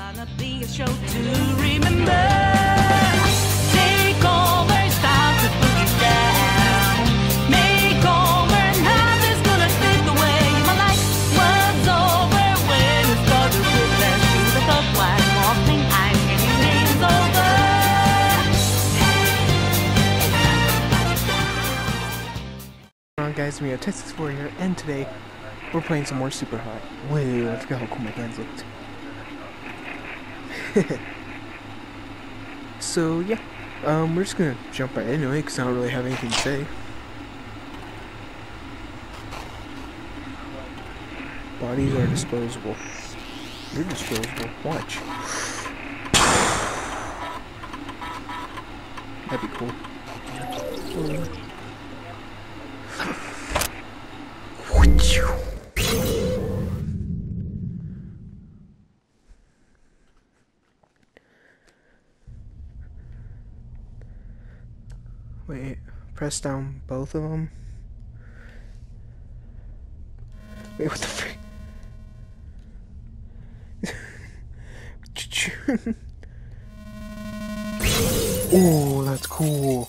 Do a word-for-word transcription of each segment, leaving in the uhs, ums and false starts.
gonna be a show to remember. Take over, start to boogie down. Make over, nothing's gonna take away my life. Was over when it started with that shoe. The thought while walking, I'm getting things over. Come on, guys, we have Texas Warrior, and today we're playing some more Super Hot. Whoa, I forgot how cool my hands looked. So yeah, um, we're just gonna jump right into it because I don't really have anything to say. Bodies are disposable. You're disposable. Watch. That'd be cool. Um, Wait, press down both of them. Wait, what the frick? Oh, that's cool.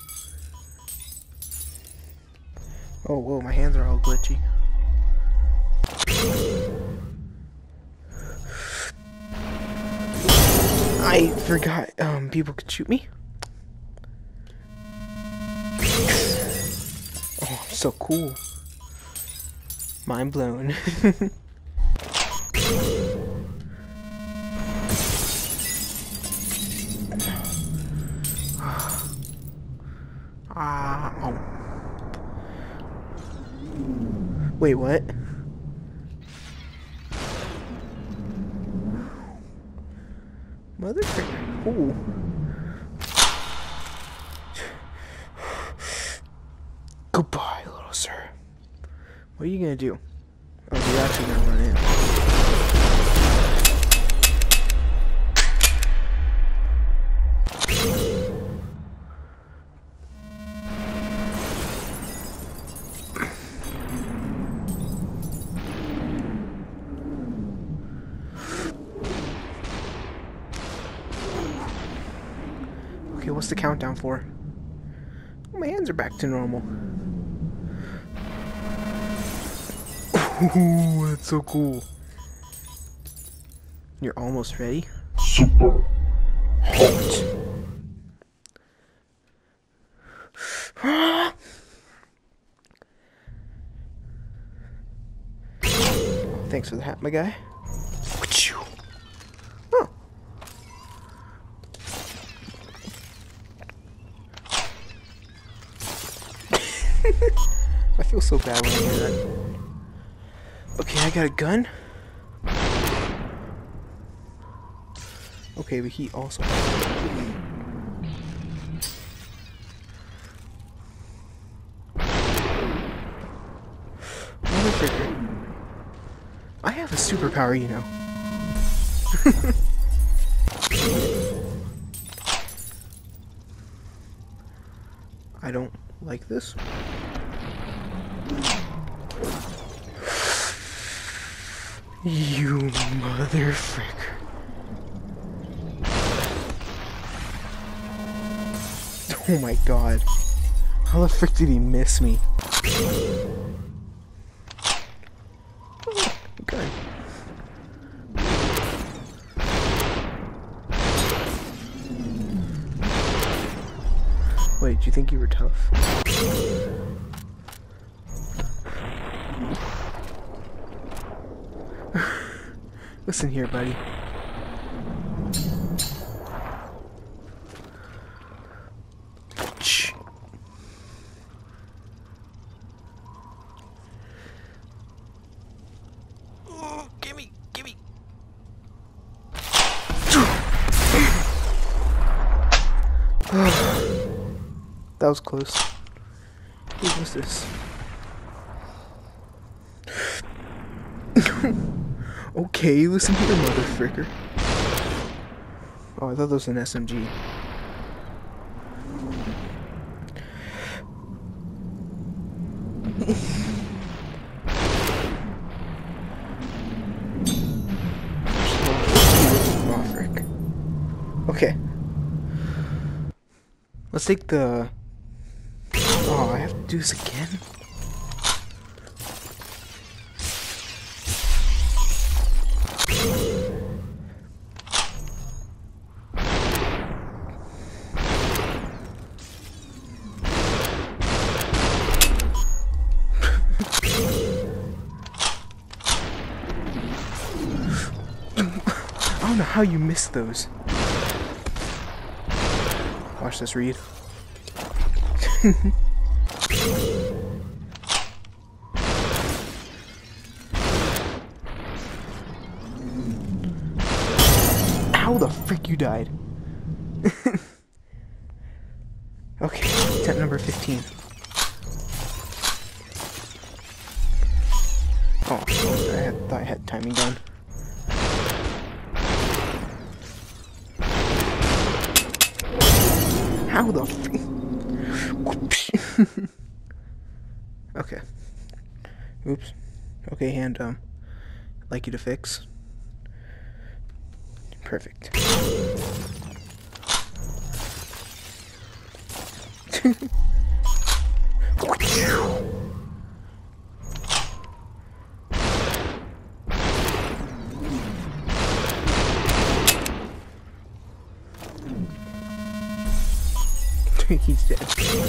Oh, whoa, my hands are all glitchy. I forgot, um, people could shoot me. Oh, I'm so cool. Mind blown. Ah, oh. Wait, what? Motherfucker. Ooh. Goodbye, little sir. What are you gonna do? Oh, you're actually gonna run in. Okay, what's the countdown for? Oh, my hands are back to normal. Ooh, that's so cool. You're almost ready? Super hot. Thanks for the hat, my guy. Oh. I feel so bad when I hear that. Okay, I got a gun. Okay, but he also Motherfucker. I have a superpower, you know. I don't like this. You motherfucker. Oh my god. How the frick did he miss me? Oh, good. Wait, do you think you were tough? Listen here, buddy. Shh. Oh, gimme, gimme. That was close. What was this? Okay, listen here, motherfucker. Oh, I thought that was an S M G. Okay. Let's take the... Oh, I have to do this again? I don't know how you missed those. Watch this, Reed. How the frick you died? Okay, attempt number fifteen. Oh, I had, thought I had timing down. How the frick? Okay. Oops. Okay, hand, um, I'd like you to fix. Perfect. He's dead.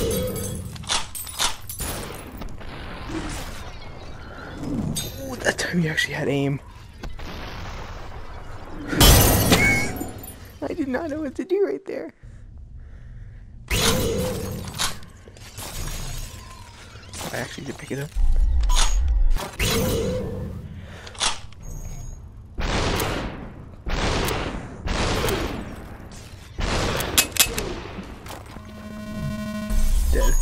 Ooh, that time you actually had aim. I did not know what to do right there. I actually did pick it up. Dead.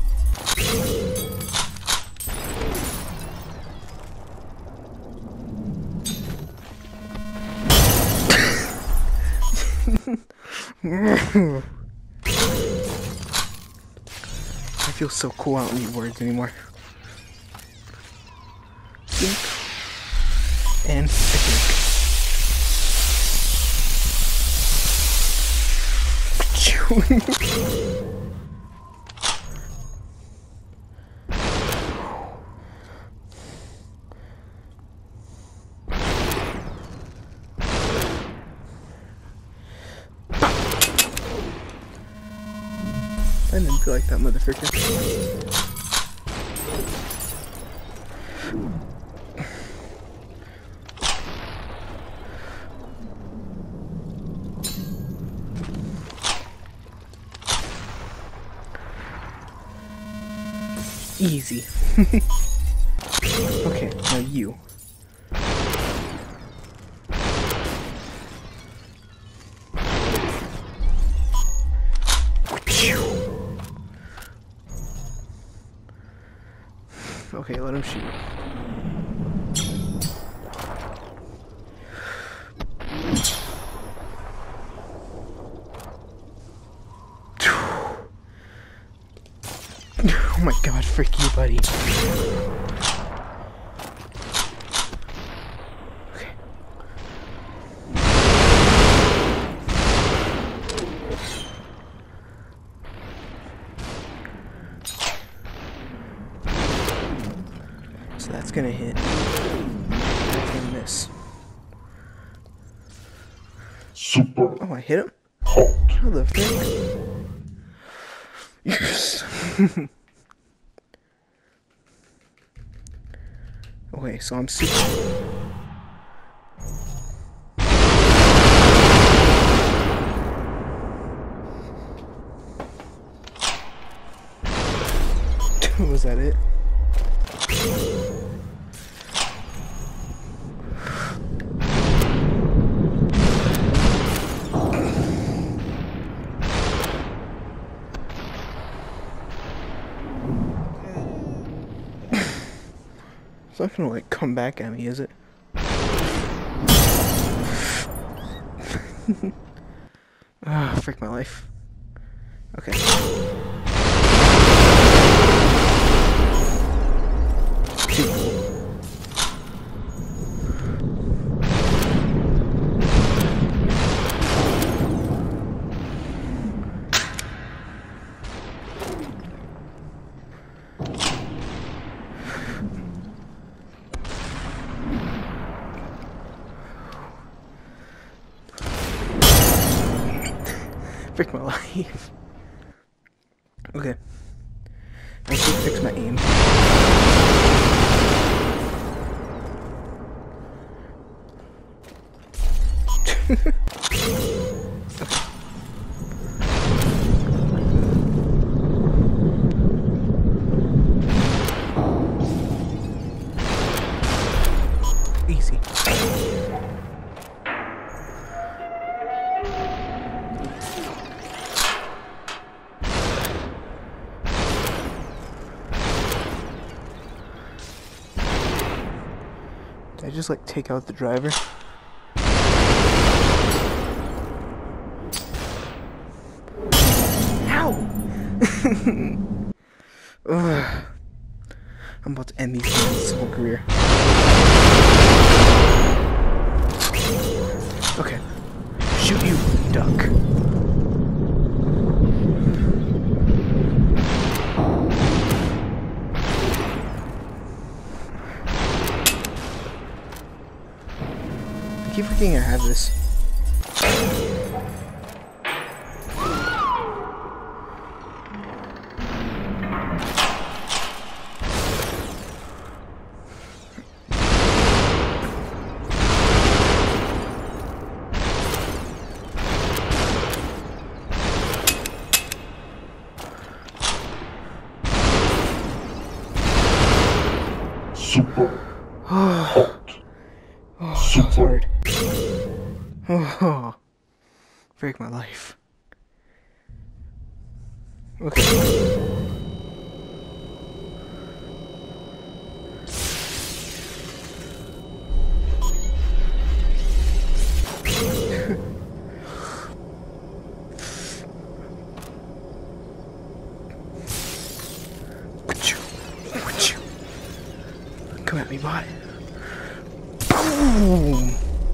I feel so cool, I don't need words anymore. And I think. I didn't feel like that motherfucker. Easy. Okay, now you. Okay, let him shoot. Oh my god, frick you, buddy. Okay. So that's gonna hit. I can miss. Super Oh, I hit him? hot. How the frick? Yes. Okay, so I'm super. Was that it? It's not gonna like come back at me, is it? Ah, frick my life. Okay. Too cool. Frick my life. Okay. I should fix my aim. Easy. Did I just like take out the driver? Ugh. I'm about to end these games' whole career. Okay. Shoot you, duck. I keep forgetting I have this. Super hot. Oh, Super. that was hard. Oh, break my life. Okay. Come at me, bot. Boom!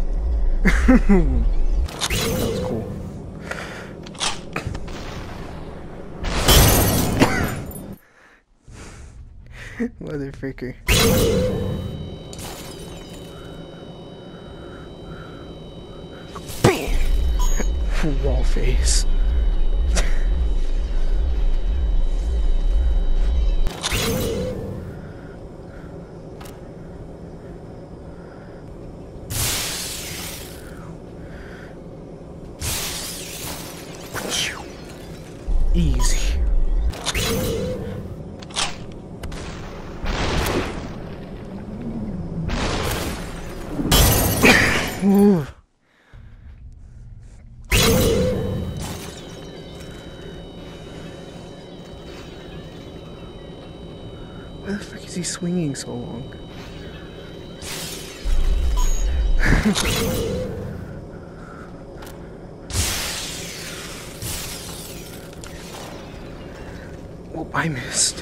That was cool. Motherfreaker. Bam! Wall face. Easy. Ooh. Why the frick is he swinging so long? Oh, I missed.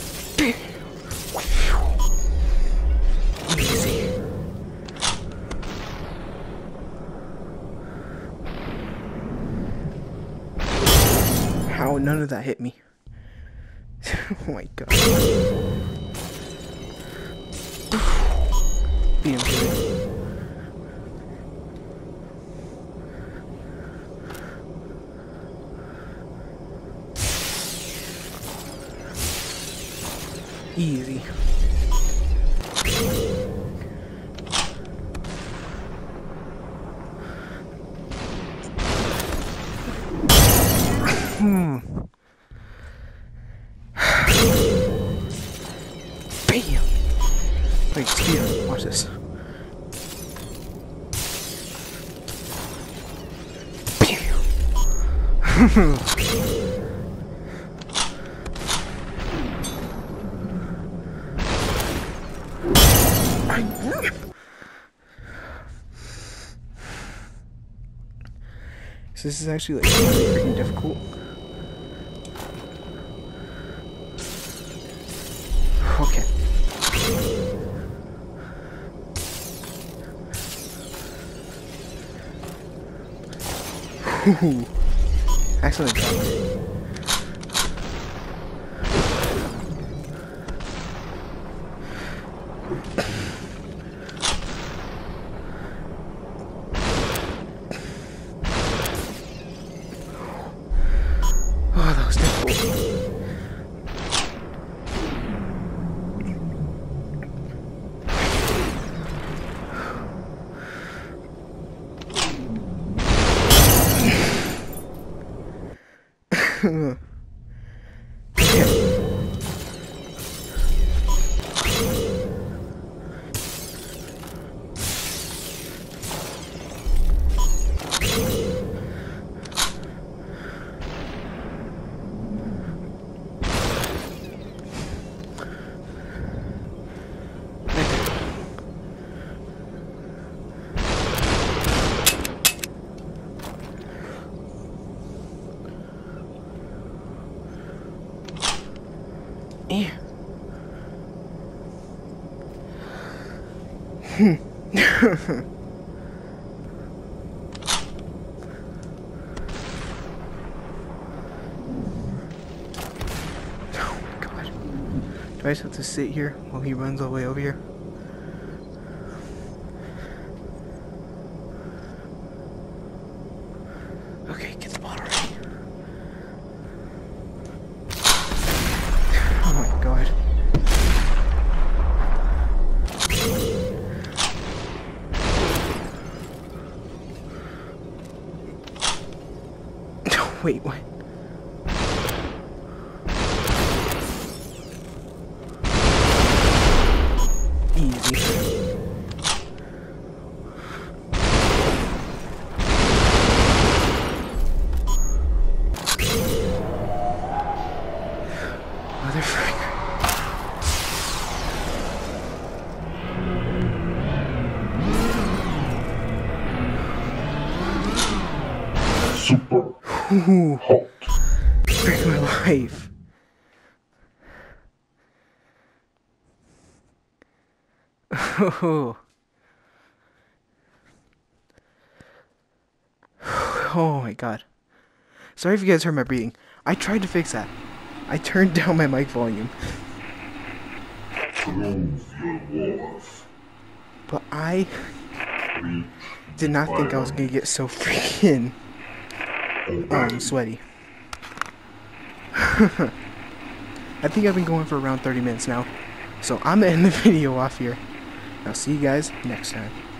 Easy. How none of that hit me? Oh my god. Being good. Easy. Hmm. Bam! Wait, Steve, watch this. Bam! So this is actually like really freaking difficult. Okay. Ooh. Excellent job. Yeah. Hmm. Oh my god. Do I just have to sit here while he runs all the way over here? Okay, get the bottle ready. Oh my god. Wait, what? Easy. Motherfucker. Super Ooh, hot. break my life. Oh. Oh my god. Sorry if you guys heard my breathing. I tried to fix that. I turned down my mic volume. Prove your worth. But I Reach did not think I was gonna get so freaking um sweaty. I think I've been going for around thirty minutes now. So I'm gonna end the video off here. I'll see you guys next time.